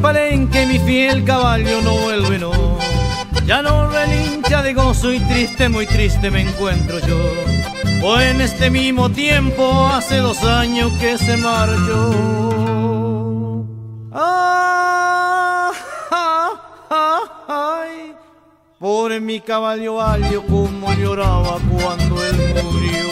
palenque mi fiel caballo no vuelve, no. Ya no relincha de gozo y triste, muy triste me encuentro yo. O en este mismo tiempo hace 2 años que se marchó. Ay, por mi caballo valio como lloraba cuando él murió.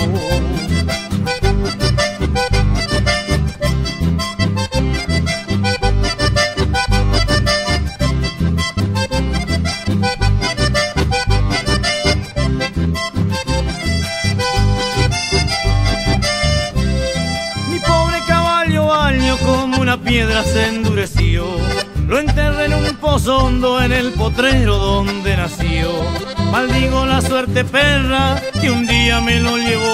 Como una piedra se endureció, lo enterré en un pozo hondo en el potrero donde nació. Maldigo la suerte perra que un día me lo llevó.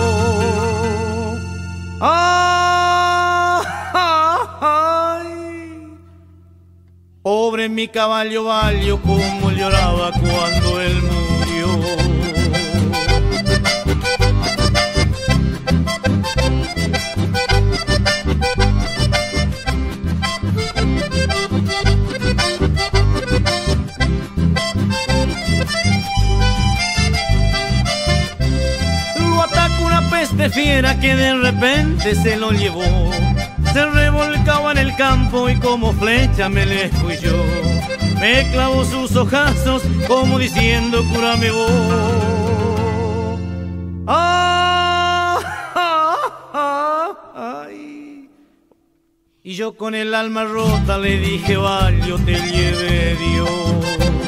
Ay, pobre mi caballo valio como lloraba cuando él murió. Peste fiera que de repente se lo llevó, se revolcaba en el campo y como flecha me le fui yo. Me clavó sus ojazos como diciendo cúrame vos. Ay. Y yo con el alma rota le dije, Valio, te lleve Dios.